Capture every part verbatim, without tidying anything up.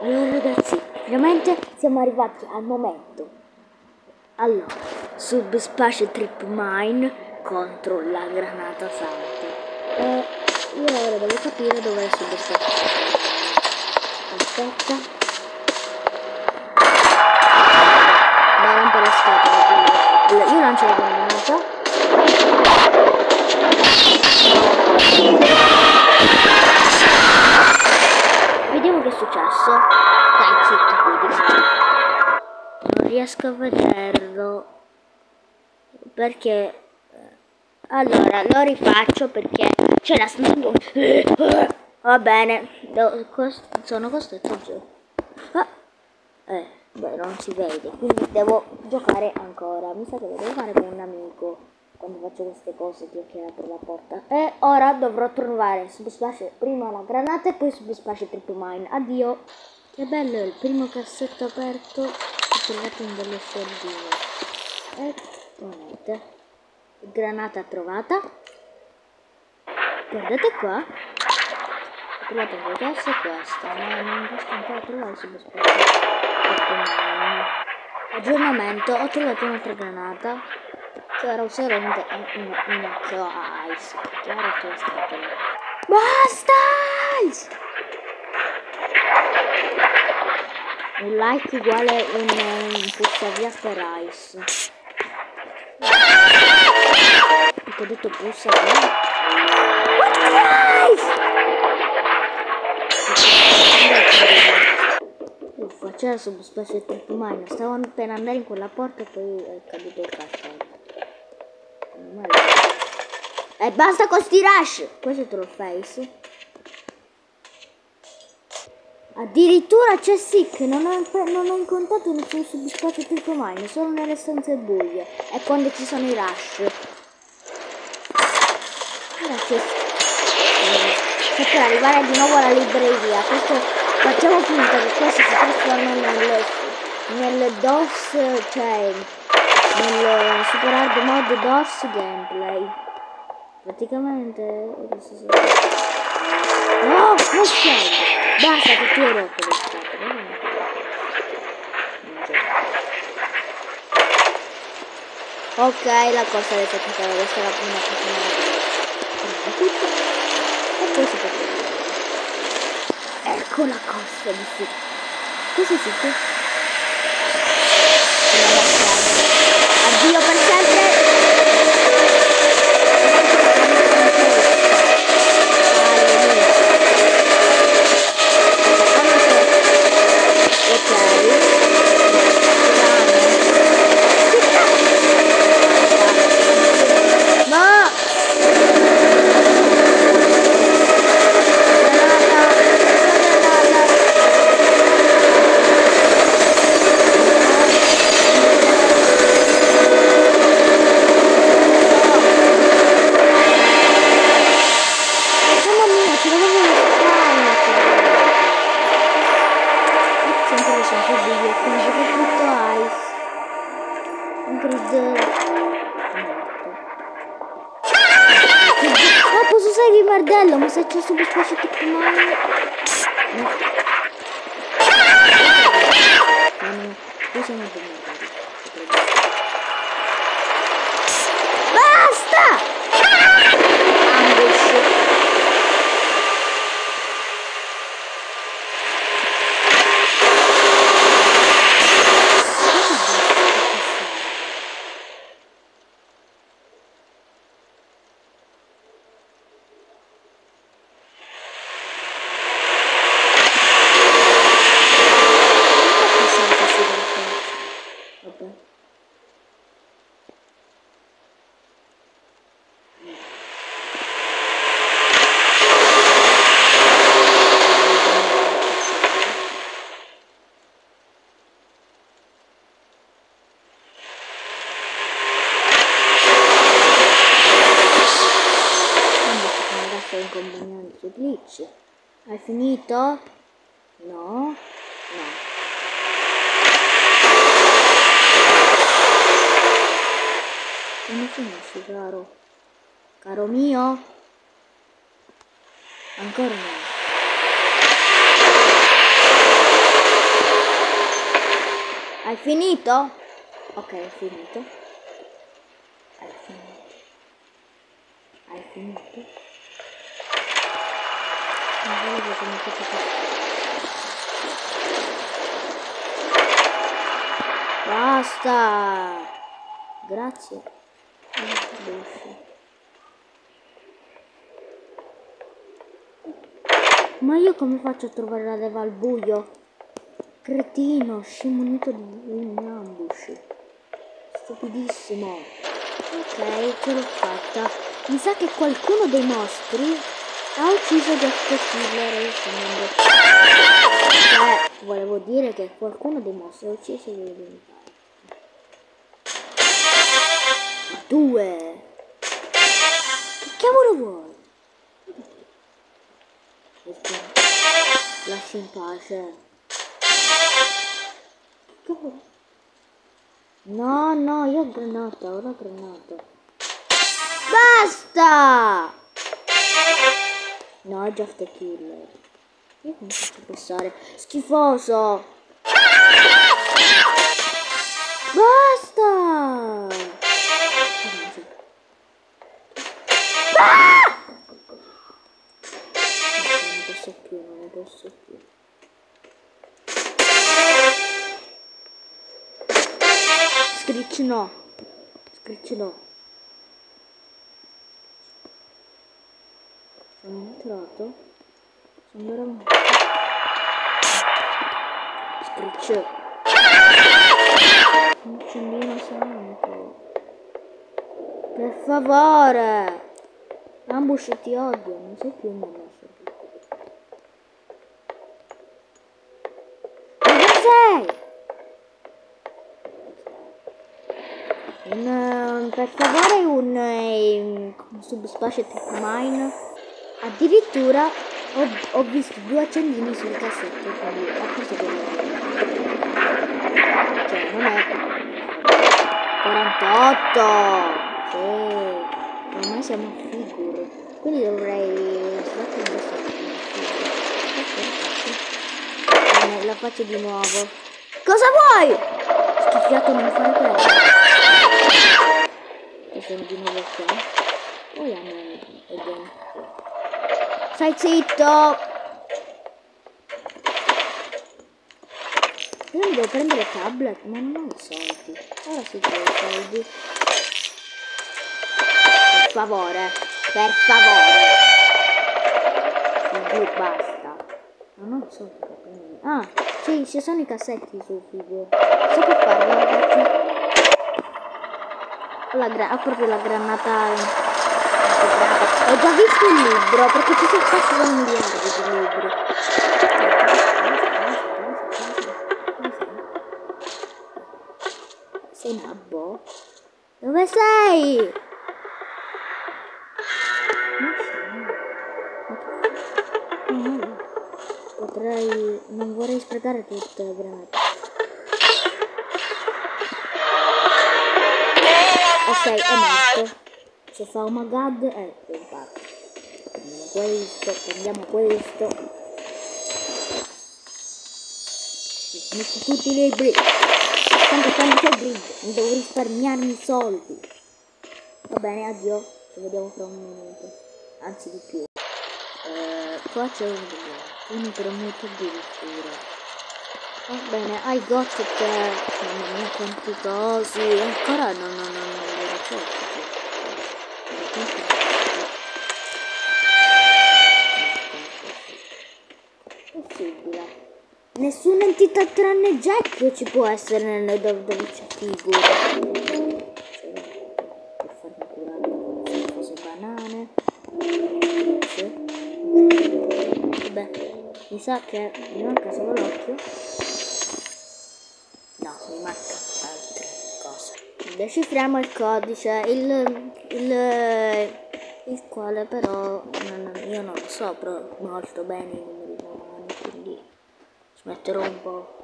Allora ragazzi, finalmente siamo arrivati al momento. Allora, Subspace Trip Mine contro la granata salto. E io ora devo capire dove è Subspace. Aspetta. Ma rompe le scatole. Allora, io lancio la granata. Vediamo che è successo. Dai, zitto qui. Non riesco a vederlo. Perché... Allora, lo rifaccio perché c'è la sniper. Va bene. Sono costretto. Ah. Eh, beh, non si vede. Quindi devo giocare ancora. Mi sa che lo devo fare con un amico. Quando faccio queste cose che apro la porta. E ora dovrò trovare Subspace, prima la granata e poi Subspace Trip Mine. Addio. Che bello, il primo cassetto aperto. Ho trovato un bello soldino. E monete. Granata trovata. Guardate qua. Ho trovato un casso e questa. Ma non riesco ancora a trovare Subspace Trip Mine. Aggiornamento. Ho trovato un'altra granata. Che ora userò un, un, un occhio a Ice. Che ha rotto le scatole. Basta Ice! Un like uguale un, un pussa via per Ice. Perché ho detto pussa via. Uffa, c'era Subspace Trip Mine. Stavo appena andare in quella porta e poi è caduto il castello. E basta con sti rush. Questo è Trollface. Addirittura c'è Sick. Non ho, non ho incontrato nessun Subspace Trip Mine, solo nelle stanze buie e quando ci sono i rush. Ora c'è Sick per arrivare di nuovo alla libreria. Questo facciamo finta che questo si trasforma nel, nel DOS, cioè nel Super Hard Mode DOS gameplay. Praticamente adesso si... No, non scende! Basta che tu hai rotto le scatole. Ok, la corsa del tecnico, questa è la prima cosa. E poi si può vedere. Ecco la corsa di sì. Così si può. Addio per sempre. Ah, posso usare il martello, ma se c'è Subspace Trip Mine... No. No, no, no. Basta! Ambush. In compagnia del suo glitch. Hai finito? No? No. Come finisci, caro? Caro mio? Ancora no. Hai finito? Ok, hai finito. Hai finito. Hai finito. Non volevo che mi facesse. Basta. Grazie. Ma io come faccio a trovare la leva al buio? Cretino, scimunito di un ambush. Stupidissimo. Ok, ce l'ho fatta. Mi sa che qualcuno dei mostri ha ucciso Jeff Killer. Cioè, volevo dire che qualcuno dei mostri ha ucciso Jeff. Due. Che cavolo vuoi? Lasci in pace. Cavolo. No, no, io ho granata, ora ho granata. Basta! No, è Jeff the Killer. Io non faccio passare. Schifoso! Basta! Ah! Non posso più, non ne posso più. Scritch no. Scritch no. Sono entrato. Sono veramente. Scritch. Un accendino santo. Per favore. Ambush ti odio, non sei più un ambush. Dove sei? Un, uh, per favore un, uh, un subspecie tipo mine. Addirittura ho, ho visto due accendini sul cassetto, quindi ho preso quello. Cioè non è quarantotto. Sì. Ormai siamo a figure. Quindi dovrei sbattere questo. Bene, la faccio di nuovo. Cosa vuoi? Schiffiato non fare quello. E sono di nuovo qua. Poi andiamo. Stai zitto! Io mi devo prendere il tablet, ma non ho i soldi. Ora sì che ho i soldi. Per favore, per favore. Figu, basta. Non ho i soldi per prendere. Ah, sì, ci sono i cassetti su Figu. So che fare, ragazzi. La gra ho proprio la granata. Ho già visto il libro, perché ci sono quasi un miliardo di libri. Sei nabbo? Dove sei? Non so. Potrei... non vorrei sprecare tutte le granate. Ok, è morto. Se fa oh my god, ecco infatti. Prendiamo questo, prendiamo questo. Metto tutti i libri. Tanto quando c'è il grid, mi devo risparmiarmi i soldi. Va bene, addio. Ci vediamo fra un minuto. Anzi di più. Eh, qua c'è un uno premuto addirittura. Va bene, I got it. Mamma mia quanti cosi. Ancora no no no no non lo so. Possibile. Nessuna entità tranne Jack ci può essere nelle dove, dove c'è figura. Per farmi curare con queste cose banane. Vabbè, mi sa che mi manca solo l'occhio. No, mi manca altre cose. Decifriamo il codice, il, il, il quale però non, io non lo so però molto bene i numeri romani, quindi ci metterò un po'.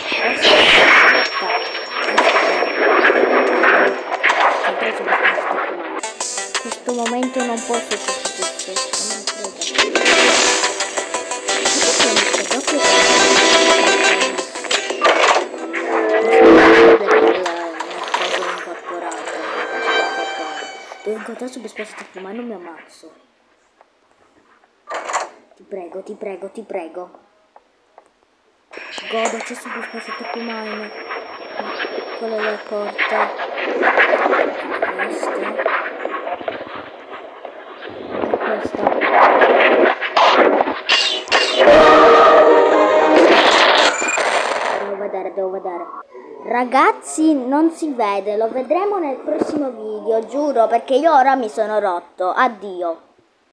In questo momento non posso fare questo, non credo. subito spostati più, ma non mi ammazzo. Ti prego, ti prego, ti prego. Godo, c'è subito spostati più mine. Quella è la porta. Questa. Questa. Devo vedere, devo vedere. Ragazzi, non si vede, lo vedremo nel prossimo video, giuro, perché io ora mi sono rotto. Addio.